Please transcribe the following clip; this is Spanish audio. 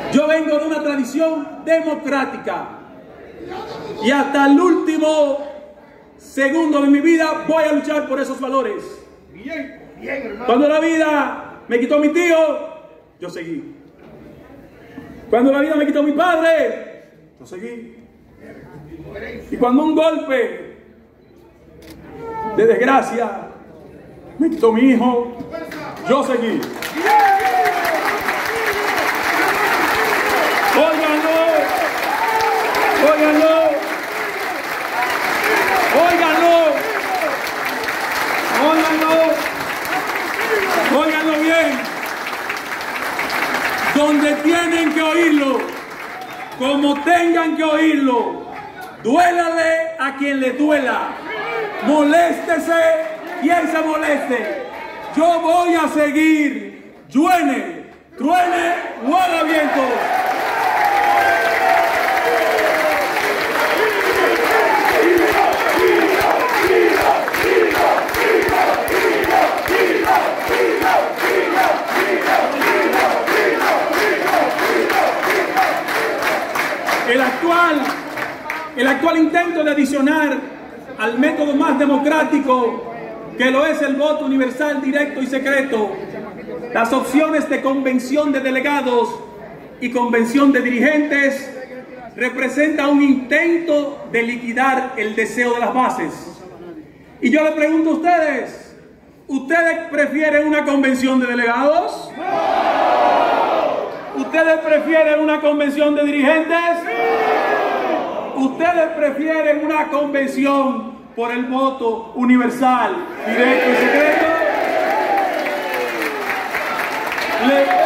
Yo vengo de una tradición democrática y hasta el último segundo de mi vida voy a luchar por esos valores. Bien, hermano. Cuando la vida me quitó a mi tío, yo seguí. Cuando la vida me quitó a mi padre, yo seguí. Y cuando un golpe de desgracia me quitó mi hijo, yo seguí. Óiganlo, óiganlo, óiganlo, óiganlo, óiganlo bien. Donde tienen que oírlo, como tengan que oírlo, duélale a quien le duela, moléstese quien se moleste. Yo voy a seguir, lluene, truene o haga viento. El actual intento de adicionar al método más democrático, que lo es el voto universal, directo y secreto, las opciones de convención de delegados y convención de dirigentes, representa un intento de liquidar el deseo de las bases. Y yo le pregunto a ustedes, ¿ustedes prefieren una convención de delegados? ¿Ustedes prefieren una convención de dirigentes? ¿Ustedes prefieren una convención por el voto universal, directo y secreto?